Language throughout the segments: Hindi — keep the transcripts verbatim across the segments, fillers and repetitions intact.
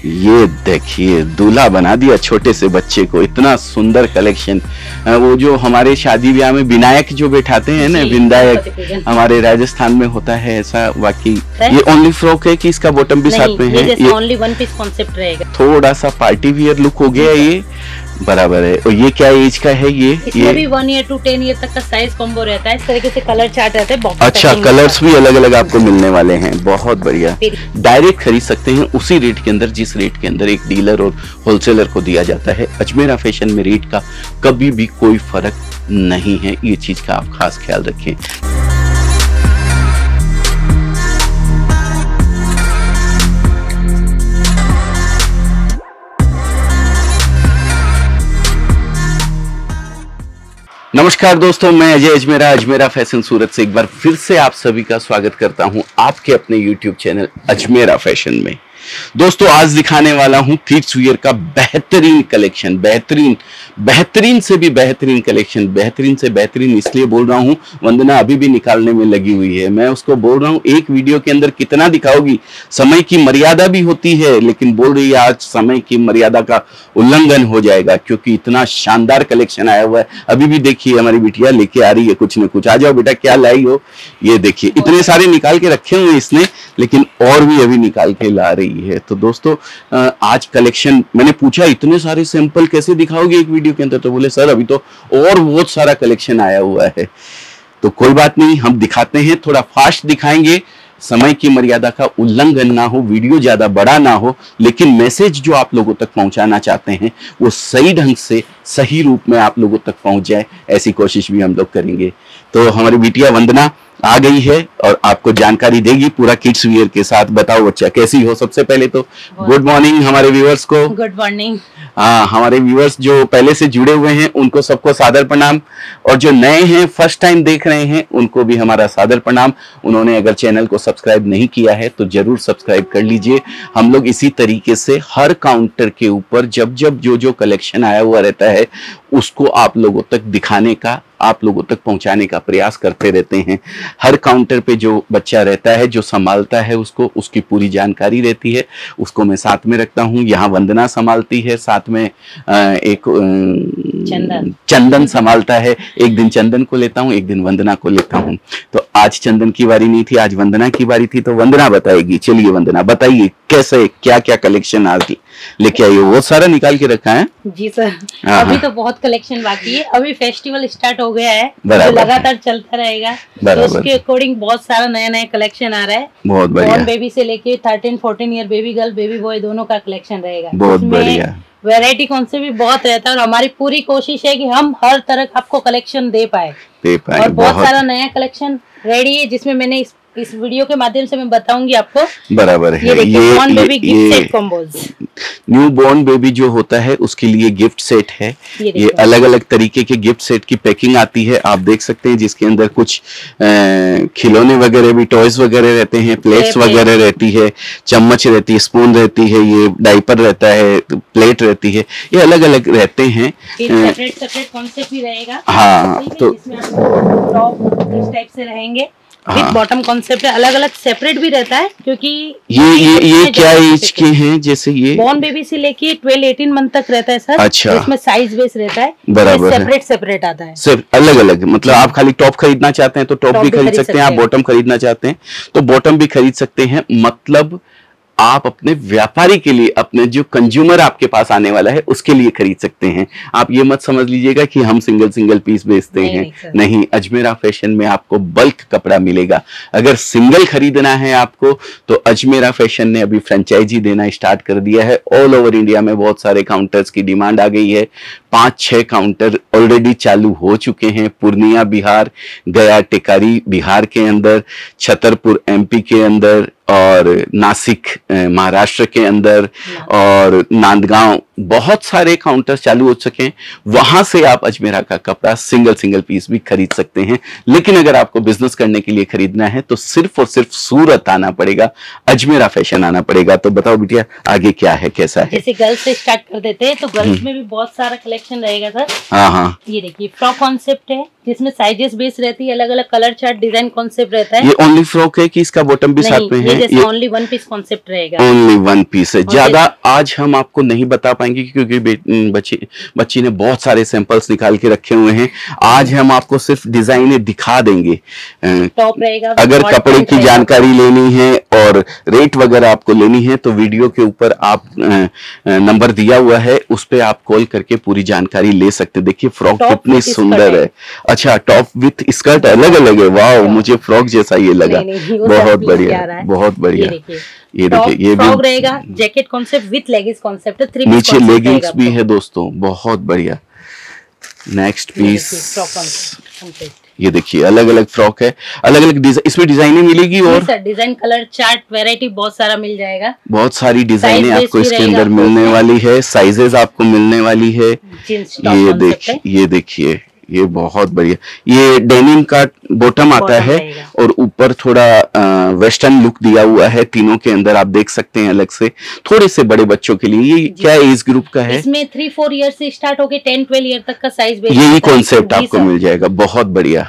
ये देखिए दूल्हा बना दिया छोटे से बच्चे को, इतना सुंदर कलेक्शन। वो जो हमारे शादी ब्याह में विनायक जो बैठाते हैं ना, विनायक हमारे राजस्थान में होता है ऐसा। बाकी ये ओनली फ्रॉक है कि इसका बॉटम भी साथ में है? ये ओनली वन पीस कॉन्सेप्ट रहेगा। थोड़ा सा पार्टी वियर लुक हो गया ये, बराबर है। और ये क्या एज का है? ये इसमें ये भी one year two ten year तक का साइज कॉम्बो रहता है। इस तरीके से कलर चार्ट रहते हैं। अच्छा, कलर्स भी अलग अलग आपको मिलने वाले हैं, बहुत बढ़िया। डायरेक्ट खरीद सकते हैं उसी रेट के अंदर जिस रेट के अंदर एक डीलर और होलसेलर को दिया जाता है। अजमेरा फैशन में रेट का कभी भी कोई फर्क नहीं है, ये चीज का आप खास ख्याल रखें। नमस्कार दोस्तों, मैं अजय अजमेरा अजमेरा फैशन सूरत से एक बार फिर से आप सभी का स्वागत करता हूं आपके अपने यूट्यूब चैनल अजमेरा फैशन में। दोस्तों आज दिखाने वाला हूं किड्स वियर का बेहतरीन कलेक्शन, बेहतरीन बेहतरीन से भी बेहतरीन कलेक्शन। बेहतरीन से बेहतरीन इसलिए बोल रहा हूं, वंदना अभी भी निकालने में लगी हुई है। मैं उसको बोल रहा हूं एक वीडियो के अंदर कितना दिखाओगी, समय की मर्यादा भी होती है, लेकिन बोल रही है आज समय की मर्यादा का उल्लंघन हो जाएगा क्योंकि इतना शानदार कलेक्शन आया हुआ है। अभी भी देखिए हमारी बिटिया लेके आ रही है कुछ न कुछ। आ जाओ बेटा, क्या लाई हो? ये देखिए इतने सारे निकाल के रखे हुए इसने, लेकिन और भी अभी निकाल के ला रही है। तो दोस्तों आज कलेक्शन, मैंने पूछा इतने सारे सैंपल कैसे दिखाओगे एक वीडियो के अंदर, तो बोले सर अभी तो और बहुत सारा कलेक्शन आया हुआ है। तो कोई बात नहीं, हम दिखाते हैं, थोड़ा फास्ट दिखाएंगे, समय की मर्यादा का उल्लंघन ना हो, वीडियो ज्यादा बड़ा ना हो, लेकिन मैसेज जो आप लोगों तक पहुंचाना चाहते हैं वो सही ढंग से सही रूप में आप लोगों तक पहुंच जाए, ऐसी कोशिश भी हम लोग करेंगे। तो हमारी बिटिया वंदना आ गई है और आपको जानकारी देगी पूरा किड्स वियर के साथ। बताओ बच्चा कैसी हो? सबसे पहले तो गुड मॉर्निंग हमारे व्यूअर्स को। Good morning. हाँ, हमारे व्यूअर्स जो पहले से जुड़े हुए हैं उनको सबको सादर प्रणाम, और जो नए हैं फर्स्ट टाइम देख रहे हैं उनको भी हमारा सादर प्रणाम। उन्होंने अगर चैनल को सब्सक्राइब नहीं किया है तो जरूर सब्सक्राइब कर लीजिए। हम लोग इसी तरीके से हर काउंटर के ऊपर जब जब जो जो कलेक्शन आया हुआ रहता है उसको आप लोगों तक दिखाने का, आप लोगों तक पहुंचाने का प्रयास करते रहते हैं। हर काउंटर पे जो बच्चा रहता है, जो संभालता है उसको, उसकी पूरी जानकारी रहती है, उसको मैं साथ में रखता हूँ। यहाँ वंदना संभालती है, साथ में एक चंदन चंदन संभालता है। एक दिन चंदन को लेता हूँ, एक दिन वंदना को लेता हूँ। तो आज चंदन की बारी नहीं थी, आज वंदना की बारी थी, तो वंदना बताएगी। चलिए वंदना बताइए कैसे क्या क्या कलेक्शन आज लेके आई हो? वो सारा निकाल के रखा है? जी सर, अभी तो बहुत कलेक्शन बाकी है। अभी फेस्टिवल स्टार्ट हो गया है, जो लगातार चलता रहेगा, तो उसके अकॉर्डिंग बहुत सारा नया नया कलेक्शन आ रहा है। बहुत बढ़िया। बेबी से लेके thirteen fourteen year baby girl baby boy दोनों का कलेक्शन रहेगा। बहुत बढ़िया। वैरायटी कॉन्सेप्ट भी बहुत रहता है और हमारी पूरी कोशिश है कि हम हर तरह का आपको कलेक्शन दे पाए दे पाए और बहुत, बहुत सारा नया कलेक्शन रेडी है, जिसमें मैंने इस इस वीडियो के माध्यम से मैं बताऊंगी आपको। बराबर है। ये देखिए new baby gift set combos. New born baby जो होता है उसके लिए गिफ्ट सेट है। ये, ये अलग अलग तरीके के गिफ्ट सेट की पैकिंग आती है, आप देख सकते हैं, जिसके अंदर कुछ खिलौने वगैरह भी, टॉयज वगैरह रहते हैं, प्लेट्स वगैरह रहती है, चम्मच रहती है, स्पून रहती है, ये डाइपर रहता है, प्लेट रहती है, ये अलग अलग रहते हैं। सेपरेट सेपरेट कॉन्सेप्ट भी रहेगा। हाँ, तो इस टाइप से रहेंगे। विद बॉटम कॉन्सेप्ट है, अलग अलग सेपरेट भी रहता है क्योंकि ये ये ये क्या एज के हैं? जैसे ये बॉर्न बेबी से लेके ट्वेल्व एटीन मंथ तक रहता है सर। अच्छा। इसमें साइज बेस रहता है, बराबर, सेपरेट सेपरेट आता है, सिर्फ अलग अलग। मतलब आप खाली टॉप खरीदना चाहते हैं तो टॉप भी खरीद सकते हैं, आप बॉटम खरीदना चाहते हैं तो बॉटम भी खरीद सकते हैं। मतलब आप अपने व्यापारी के लिए, अपने जो कंज्यूमर आपके पास आने वाला है उसके लिए खरीद सकते हैं। आप ये मत समझ लीजिएगा कि हम सिंगल सिंगल पीस बेचते हैं, नहीं, नहीं। अजमेरा फैशन में आपको बल्क कपड़ा मिलेगा। अगर सिंगल खरीदना है आपको तो अजमेरा फैशन ने अभी फ्रेंचाइजी देना स्टार्ट कर दिया है। ऑल ओवर इंडिया में बहुत सारे काउंटर्स की डिमांड आ गई है। पांच छह काउंटर ऑलरेडी चालू हो चुके हैं। पूर्णिया बिहार, गया टेकारी बिहार के अंदर, छतरपुर एमपी के अंदर, और नासिक महाराष्ट्र के अंदर, और नांदगांव, बहुत सारे काउंटर चालू हो सके हैं। वहां से आप अजमेरा का कपड़ा सिंगल सिंगल पीस भी खरीद सकते हैं। लेकिन अगर आपको बिजनेस करने के लिए खरीदना है तो सिर्फ और सिर्फ सूरत आना पड़ेगा, अजमेरा फैशन आना पड़ेगा। तो बताओ बिटिया आगे क्या है, कैसा है? जैसे गर्ल्स से स्टार्ट कर देते हैं तो गर्ल्स में भी बहुत सारा कलेक्शन रहेगा सर। हाँ हाँ, ये देखिए फ्रॉक कॉन्सेप्ट है, जिसमें साइजेस बेस रहती है, अलग अलग कलर चार्ट डिजाइन कॉन्सेप्ट रहता है। ये ओनली फ्रॉक है कि इसका बॉटम भी साथ में है? ये ओनली वन पीस कॉन्सेप्ट रहेगा। ओनली वन पीस है। ज्यादा आज हम आपको नहीं बता पाएंगे क्योंकि बच्ची बच्ची ने बहुत सारे सैंपल्स निकाल के रखे हुए हैं। आज हम आपको सिर्फ डिजाइने दिखा देंगे। टॉप रहेगा। अगर कपड़े की जानकारी लेनी है और रेट वगैरह आपको लेनी है तो वीडियो के ऊपर आप नंबर दिया हुआ है, उस पे आप कॉल करके पूरी जानकारी ले सकते। देखिए फ्रॉक कितनी सुंदर है। अच्छा, टॉप विथ स्कर्ट अलग अलग है। वाह, मुझे फ्रॉक जैसा ये लगा। बहुत बढ़िया, बहुत बढ़िया। ये देखिए, ये भी रहेगा jacket concept with leggings concept, नीचे लेगिंग्स भी है दोस्तों। बहुत बढ़िया। नेक्स्ट पीस, ये देखिए अलग अलग फ्रॉक है, अलग अलग डिजाइन, इसमें डिजाइने मिलेगी और sir design colour chart variety बहुत सारा मिल जाएगा। बहुत सारी डिजाइने आपको इसके अंदर मिलने वाली है, साइजेस आपको मिलने वाली है। ये देखिए, ये देखिए, ये बहुत बढ़िया। ये डेनिम का बॉटम आता है और ऊपर थोड़ा वेस्टर्न लुक दिया हुआ है। तीनों के अंदर आप देख सकते हैं अलग से, थोड़े से बड़े बच्चों के लिए। ये क्या एज ग्रुप का है? इसमें थ्री फोर ईयर से स्टार्ट होके टेन ट्वेल्व ईयर तक का साइज यही कॉन्सेप्ट आपको मिल जाएगा। बहुत बढ़िया।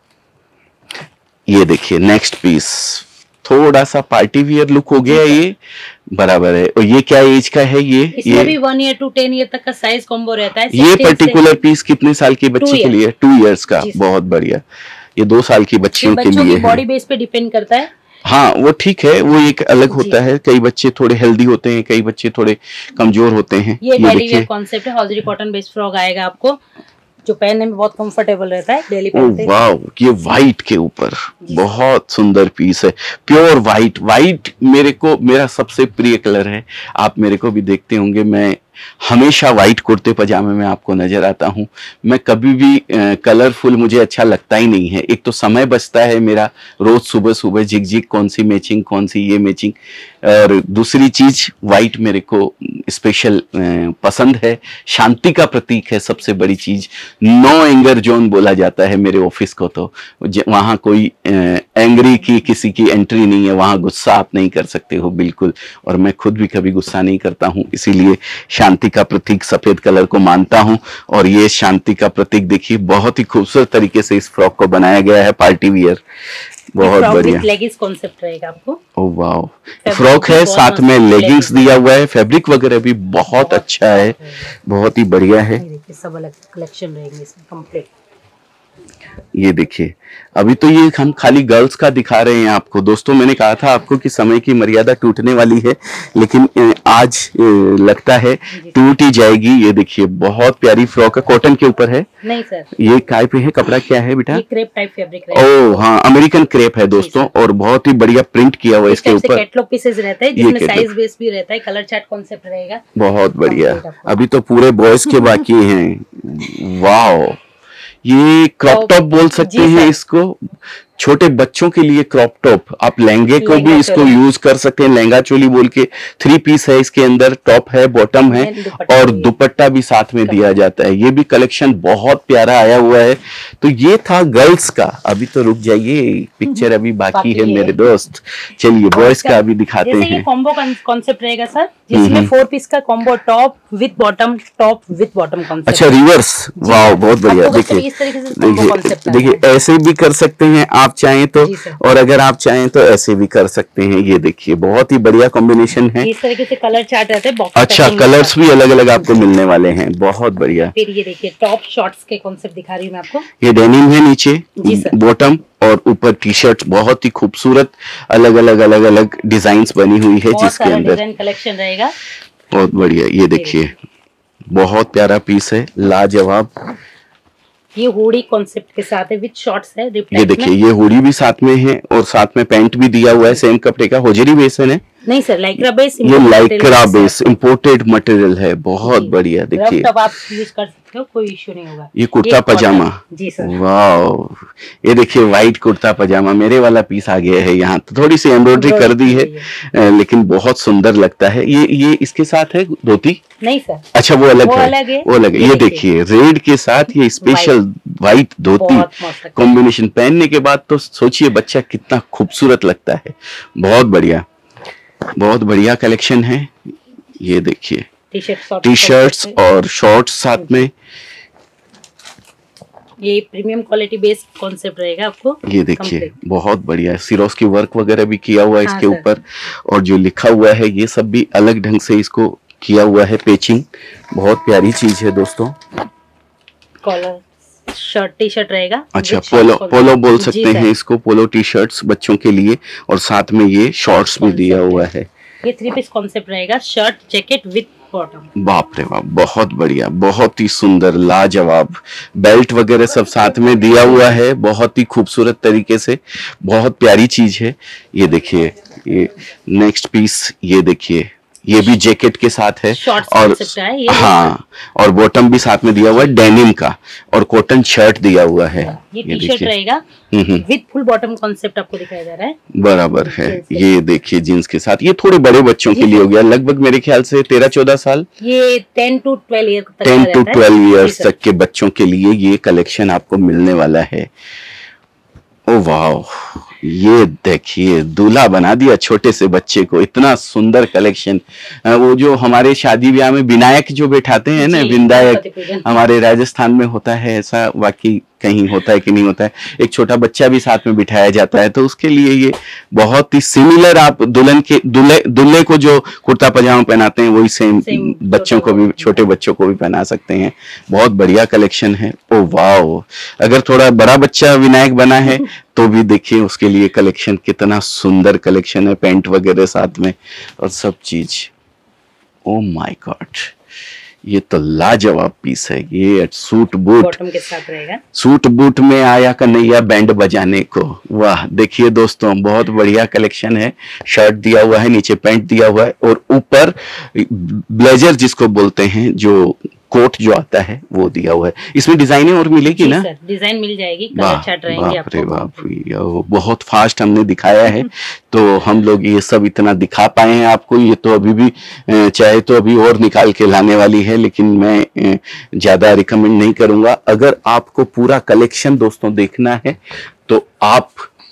ये देखिए नेक्स्ट पीस, थोड़ा सा पार्टी वियर लुक हो गया ये, बराबर है। और ये क्या एज का है? ये इसमें ये भी one year two ten year तक का साइज कॉम्बो रहता है। ये पर्टिकुलर पीस कितने साल के बच्चे के लिए? टू इयर्स का। बहुत बढ़िया। ये दो साल की बच्चियों के लिए है। बॉडी बेस पे डिपेंड करता है। हाँ वो ठीक है, वो एक अलग होता है। कई बच्चे थोड़े हेल्दी होते हैं, कई बच्चे थोड़े कमजोर होते हैं। ये डेली वेयर कॉन्सेप्ट है। हॉजरी कॉटन बेस्ड फ्रॉक आएगा आपको, जो पहनने में बहुत कंफर्टेबल रहता है डेली पहनते। वाह, ये व्हाइट के ऊपर बहुत सुंदर पीस है। Pure white. व्हाइट मेरे को मेरा सबसे प्रिय कलर है। आप मेरे को भी देखते होंगे, मैं हमेशा व्हाइट कुर्ते पजामे में आपको नजर आता हूं। मैं कभी भी कलरफुल मुझे अच्छा लगता ही नहीं है। एक तो समय बचता है मेरा, रोज सुबह सुबह झिक झिक कौन सी मैचिंग, कौन सी ये मैचिंग। और दूसरी चीज व्हाइट मेरे को स्पेशल पसंद है। शांति का प्रतीक है सबसे बड़ी चीज। नो एंगर जोन बोला जाता है मेरे ऑफिस को, तो वहां कोई एंग्री की किसी की एंट्री नहीं है। वहां गुस्सा आप नहीं कर सकते हो बिल्कुल। और मैं खुद भी कभी गुस्सा नहीं करता हूं, इसीलिए शांति का प्रतीक सफेद कलर को मानता हूं। और ये शांति का प्रतीक देखिए, बहुत ही खूबसूरत तरीके से इस फ्रॉक को बनाया गया है, पार्टी वियर। बहुत बढ़िया। लेगिंग्स कॉन्सेप्ट रहेगा आपको। ओह वाह, फ्रॉक है साथ में लेगिंग्स दिया हुआ है। फैब्रिक वगैरह भी बहुत अच्छा है, बहुत ही बढ़िया है। सब अलग कलेक्शन रहेंगे इसमें कंप्लीट। ये देखिए, अभी तो ये हम खाली गर्ल्स का दिखा रहे हैं आपको। दोस्तों मैंने कहा था आपको कि समय की मर्यादा टूटने वाली है, लेकिन आज लगता है टूट ही जाएगी। ये देखिए बहुत प्यारी फ्रॉक है, कॉटन के ऊपर है। नहीं सर, ये काय पे है? कपड़ा क्या है बेटा? ये क्रेप टाइप फैब्रिक है। ओह हाँ, अमेरिकन क्रेप है दोस्तों, और बहुत ही बढ़िया प्रिंट किया हुआ है इसके ऊपर। कैटलॉग पीसेस रहता है जिसमें साइज बेस भी रहता है, कलर चार्ट कॉन्सेप्ट रहेगा। बहुत बढ़िया। अभी तो पूरे बॉयज के बाकी हैं। वाह, ये क्रॉप टॉप बोल सकते हैं इसको। छोटे बच्चों के लिए क्रॉप टॉप, आप लहंगे को भी इसको यूज कर सकते हैं। लहंगा चोली बोल के थ्री पीस है इसके अंदर, टॉप है, बॉटम है और दुपट्टा भी साथ में दिया जाता है। ये भी कलेक्शन बहुत प्यारा आया हुआ है। तो ये था गर्ल्स का। अभी तो रुक जाइए, पिक्चर अभी बाकी है मेरे दोस्त। चलिए बॉयज का अभी दिखाते हैं। कॉम्बो कॉन्सेप्ट रहेगा सर, जिसमें फोर पीस का combo, top with bottom, top with bottom concept. अच्छा, रिवर्स। वाह बहुत बढ़िया। देखिए देखिए, ऐसे भी कर सकते हैं आप चाहें तो, और अगर आप चाहें तो ऐसे भी कर सकते हैं। ये देखिए बहुत ही बढ़िया कॉम्बिनेशन है। इस तरीके से कलर चार्ट रहते हैं। अच्छा, कलर्स भी अलग अलग आपको मिलने वाले हैं। बहुत बढ़िया। फिर ये देखिए टॉप शॉर्ट्स के कॉन्सेप्ट दिखा रही हूँ मैं आपको। ये डेनिम है, नीचे बॉटम और ऊपर टी शर्ट। बहुत ही खूबसूरत अलग अलग अलग अलग डिजाइन बनी हुई है जिसके अंदर डिजाइन कलेक्शन रहेगा। बहुत बढ़िया। ये देखिए बहुत प्यारा पीस है, लाजवाब। ये हुडी कॉन्सेप्ट के साथ है, विद शॉर्ट्स है। ये देखिए, ये हुडी भी साथ में है और साथ में पैंट भी दिया हुआ है सेम कपड़े का। होजरी बेस है? नहीं सर, लाइक्रा बेस। ये लाइक्रा बेस इंपोर्टेड मटेरियल है। बहुत बढ़िया। देखिए तब आप यूज कर सकते हो, कोई इश्यू नहीं होगा। ये कुर्ता पजामा। जी सर। वाह, ये देखिए व्हाइट कुर्ता पजामा। मेरे वाला पीस आ गया है यहाँ, तो थोड़ी सी एम्ब्रॉयडरी कर दी है, लेकिन बहुत सुंदर लगता है। ये ये इसके साथ है धोती? नहीं सर। अच्छा, वो अलग वो है, अलग है। वो अलग है। ये देखिए रेड के साथ ये स्पेशल व्हाइट धोती कॉम्बिनेशन पहनने के बाद तो सोचिए बच्चा कितना खूबसूरत लगता है। बहुत बढ़िया, बहुत बढ़िया कलेक्शन है। ये देखिए टी शर्ट्स और शॉर्ट्स साथ में। ये प्रीमियम क्वालिटी बेस्ड कॉन्सेप्ट रहेगा आपको। ये देखिए बहुत बढ़िया सिरोस की वर्क वगैरह भी किया हुआ है हाँ इसके ऊपर, और जो लिखा हुआ है ये सब भी अलग ढंग से इसको किया हुआ है, पेचिंग बहुत प्यारी चीज है दोस्तों। कॉलर शर्ट टी शर्ट रहेगा। अच्छा, पोलो पोलो बोल सकते हैं इसको, पोलो टी शर्ट्स बच्चों के लिए, और साथ में ये शॉर्ट्स भी दिया हुआ है। ये थ्री पीस कॉन्सेप्ट रहेगा, शर्ट जैकेट विद बॉटम। बाप रे बाप, बहुत बढ़िया, बहुत ही सुंदर, लाजवाब। बेल्ट वगैरह सब साथ में दिया हुआ है, बहुत ही खूबसूरत तरीके से, बहुत प्यारी चीज है। ये देखिए, ये नेक्स्ट पीस, ये देखिए ये भी जैकेट के साथ है, और है हाँ, और बॉटम भी साथ में दिया हुआ है डेनिम का, और कॉटन शर्ट दिया हुआ है। ये टी शर्ट रहेगा विद फुल बॉटम कॉन्सेप्ट आपको दिखाया जा रहा है। बराबर है। ये देखिए जीन्स के साथ, ये थोड़े बड़े बच्चों के लिए हो गया, लगभग मेरे ख्याल से तेरह चौदह साल, ये टेन टू ट्वेल्व ईयर तक टेन टू ट्वेल्व ईयर्स तक के बच्चों के लिए ये कलेक्शन आपको मिलने वाला है। ओ वाह, ये देखिए दूल्हा बना दिया छोटे से बच्चे को, इतना सुंदर कलेक्शन। वो जो हमारे शादी ब्याह में विनायक जो बैठाते हैं ना, विनायक हमारे राजस्थान में होता है ऐसा, वाकई कहीं होता है कि नहीं होता है, एक छोटा बच्चा भी साथ में बिठाया जाता है, तो उसके लिए ये बहुत ही सिमिलर, आप दुल्हन के दूल्हे दूल्हे को जो कुर्ता पजामा पहनाते हैं वही सेम, सेम बच्चों को भी, छोटे बच्चों को भी पहना सकते हैं। बहुत बढ़िया कलेक्शन है। ओ वाह, अगर थोड़ा बड़ा बच्चा विनायक बना है तो भी देखिए उसके लिए कलेक्शन, कितना सुंदर कलेक्शन है, पैंट वगैरह साथ में और सब चीज। ओ माय गॉड, ये तो लाजवाब पीस है। ये सूट बूट बॉटम के साथ रहेगा, सूट बूट में आया कन्हैया बैंड बजाने को। वाह, देखिए दोस्तों बहुत बढ़िया कलेक्शन है। शर्ट दिया हुआ है, नीचे पैंट दिया हुआ है, और ऊपर ब्लेजर जिसको बोलते हैं, जो कोट जो आता है वो दिया हुआ है। इसमें डिजाइनें और मिलेगी ना? डिजाइन मिल जाएगी, कलर चार्ट रहेंगे आपको। बाप रे बाप, बहुत फास्ट हमने दिखाया है तो हम लोग ये सब इतना दिखा पाए हैं आपको। ये तो अभी भी चाहे तो अभी और निकाल के लाने वाली है, लेकिन मैं ज्यादा रिकमेंड नहीं करूंगा। अगर आपको पूरा कलेक्शन दोस्तों देखना है तो आप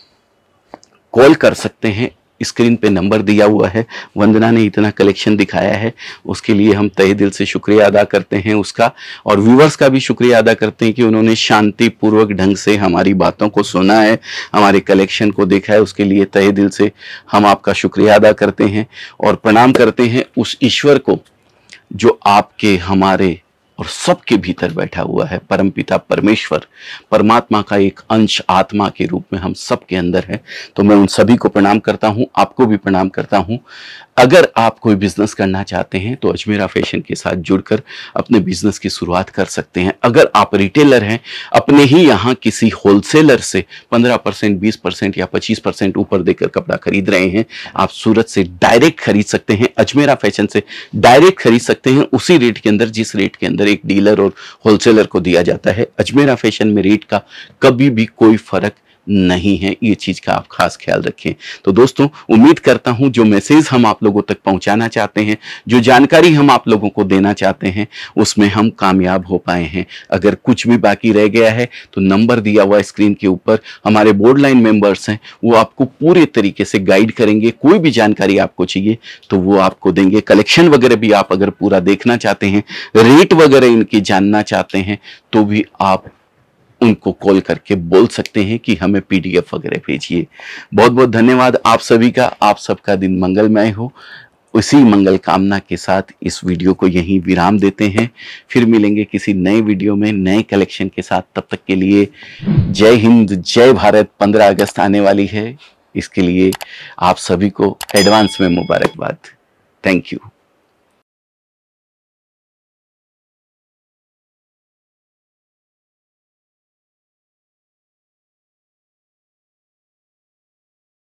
कॉल कर सकते हैं, स्क्रीन पे नंबर दिया हुआ है। वंदना ने इतना कलेक्शन दिखाया है, उसके लिए हम तहे दिल से शुक्रिया अदा करते हैं उसका, और व्यूवर्स का भी शुक्रिया अदा करते हैं कि उन्होंने शांति पूर्वक ढंग से हमारी बातों को सुना है, हमारे कलेक्शन को देखा है। उसके लिए तहे दिल से हम आपका शुक्रिया अदा करते हैं और प्रणाम करते हैं उस ईश्वर को जो आपके, हमारे और सबके भीतर बैठा हुआ है। परमपिता परमेश्वर, परमात्मा का एक अंश आत्मा के रूप में हम सबके अंदर है। तो मैं उन सभी को प्रणाम करता हूं, आपको भी प्रणाम करता हूं। अगर आप कोई बिजनेस करना चाहते हैं तो अजमेरा फैशन के साथ जुड़कर अपने बिजनेस की शुरुआत कर सकते हैं। अगर आप रिटेलर हैं, अपने ही यहाँ किसी होलसेलर से पंद्रह परसेंट, बीस परसेंट या पच्चीस परसेंट ऊपर देकर कपड़ा खरीद रहे हैं, आप सूरत से डायरेक्ट खरीद सकते हैं, अजमेरा फैशन से डायरेक्ट खरीद सकते हैं, उसी रेट के अंदर जिस रेट के अंदर एक डीलर और होलसेलर को दिया जाता है। अजमेरा फैशन में रेट का कभी भी कोई फर्क नहीं है, ये चीज का आप खास ख्याल रखें। तो दोस्तों, उम्मीद करता हूं जो मैसेज हम आप लोगों तक पहुंचाना चाहते हैं, जो जानकारी हम आप लोगों को देना चाहते हैं, उसमें हम कामयाब हो पाए हैं। अगर कुछ भी बाकी रह गया है तो नंबर दिया हुआ स्क्रीन के ऊपर हमारे बोर्ड लाइन मेंबर्स हैं, वो आपको पूरे तरीके से गाइड करेंगे। कोई भी जानकारी आपको चाहिए तो वो आपको देंगे। कलेक्शन वगैरह भी आप अगर पूरा देखना चाहते हैं, रेट वगैरह इनकी जानना चाहते हैं, तो भी आप उनको कॉल करके बोल सकते हैं कि हमें पीडीएफ वगैरह भेजिए। बहुत बहुत धन्यवाद आप सभी का। आप सबका दिन मंगलमय हो। उसी मंगल कामना के साथ इस वीडियो को यहीं विराम देते हैं। फिर मिलेंगे किसी नए वीडियो में नए कलेक्शन के साथ। तब तक के लिए जय हिंद, जय भारत। पंद्रह अगस्त आने वाली है, इसके लिए आप सभी को एडवांस में मुबारकबाद। Thank you.